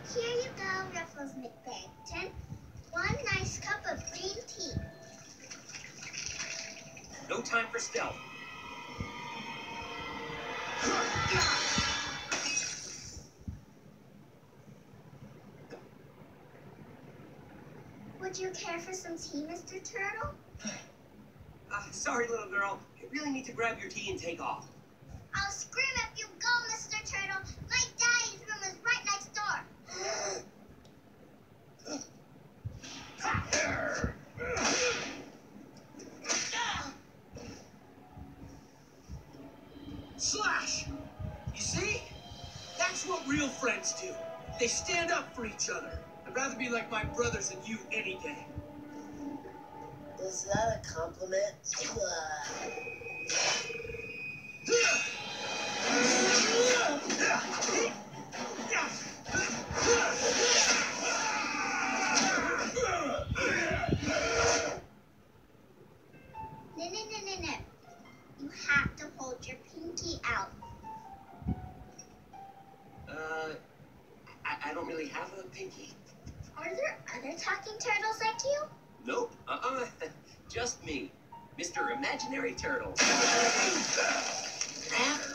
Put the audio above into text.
Here you go, Ruffles McBarrington. One nice cup of green tea. No time for stealth. Would you care for some tea, Mr. Turtle? Sorry, little girl. I really need to grab your tea and take off. I'll scream if you go, Mr. Turtle. My daddy's room is right next door. Slash! You see? That's what real friends do. They stand up for each other. I'd rather be like my brothers than you any day. Is that a compliment? No. You have to hold your pinky out. I don't really have a pinky. Are there other talking turtles like you? Nope. Just me, Mr. Imaginary Turtle.